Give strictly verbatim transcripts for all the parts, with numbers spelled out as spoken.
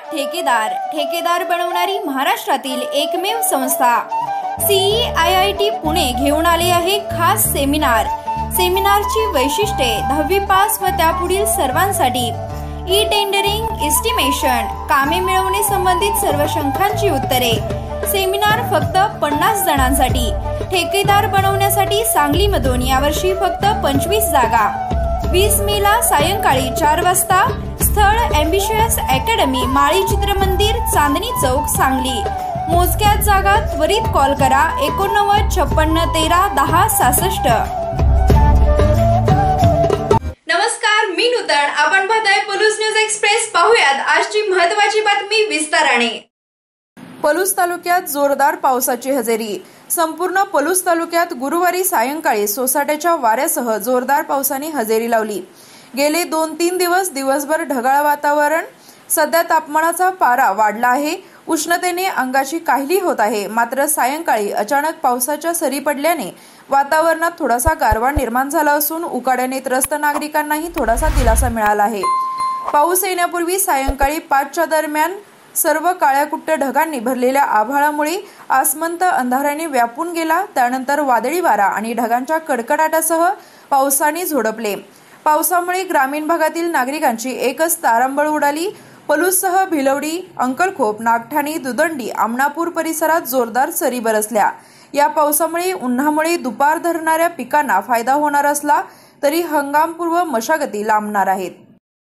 ठेकेदार ठेकेदार बनवणारी महाराष्ट्रातील एकमेव संस्था C E I I T Pune घेऊन आले आहे खास सेमिनार। सेमिनारची वैशिष्ट्ये दहावी पास व त्यापुढील सर्वांसाठी ई टेंडरिंग, एस्टिमेशन, कामे मिळवणे संबंधित सर्व शंकांची उत्तरे। सेमिनार फक्त पन्नास जणांसाठी। ठेकेदार बनवण्यासाठी सांगलीमधून यावर्षी फक्त पंचवीस जागा। वीस मे ला सायंकाळी चार वाजता। स्थळ एम्बिशियस अकॅडमी, माळी चित्रमंदिर, चांदणी चौक, सांगली। मोजक्यात जागा। त्वरित कॉल करा एकोणनव्वद छप्पन्न तेरा दहा सहासष्ट। नमस्कार, मी नूतन। आपण पाहताय पलूस न्यूज एक्सप्रेस। पाहूयात आजची महत्त्वाची बातमी विस्ताराने। पलूस तालुक्यात जोरदार पावसाची हजेरी। संपूर्ण पलूस तालुक्यात गुरुवारी सायंकाळी सोसाट्याच्या वाऱ्यासह जोरदार पावसाने हजेरी लावली। गेले दोन तीन दिवस दिवसभर ढगाळ वातावरण। सध्या तापमानाचा पारा वाढला आहे। उष्णतेने अंगाची काहिली होत आहे। मात्र सायंकाळी अचानक पावसाच्या सरी पडल्याने वातावरणात थोडासा गारवा निर्माण झाला असून उकाड्याने त्रस्त नागरिकांनाही थोडासा दिलासा मिळाला आहे। पाऊस येण्यापूर्वी सायंकाळी पाचच्या दरम्यान सर्व काळ्याकुट्ट ढगांनी भरलेल्या आभाळामुळे आसमंत अंधाराने व्यापून गेला। त्यानंतर वादळी वारा आणि ढगांच्या कडकडाटासह पावसाने झोडपले। पावसामुळे ग्रामीण भागातील नागरिकांची एकच तारांबळ उडाली। पलूससह भिलवडी, अंकलखोप, नागठाणे, दुदंडी, आमनापूर परिसरात जोरदार सरी बरसल्या। या पावसामुळे उन्हामुळे दुपार धरणाऱ्या पिकांना फायदा होणार असला तरी हंगामपूर्व मशागती लांबणार आहेत।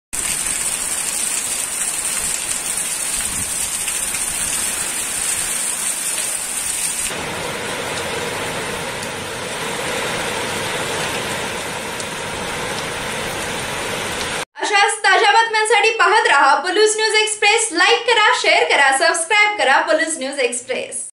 अशाच ताज्या बातम्यांसाठी पाहत रहा पलूस न्यूज एक्सप्रेस। लाईक करा, शेअर करा, सबस्क्राइब करा पलूस न्यूज एक्सप्रेस।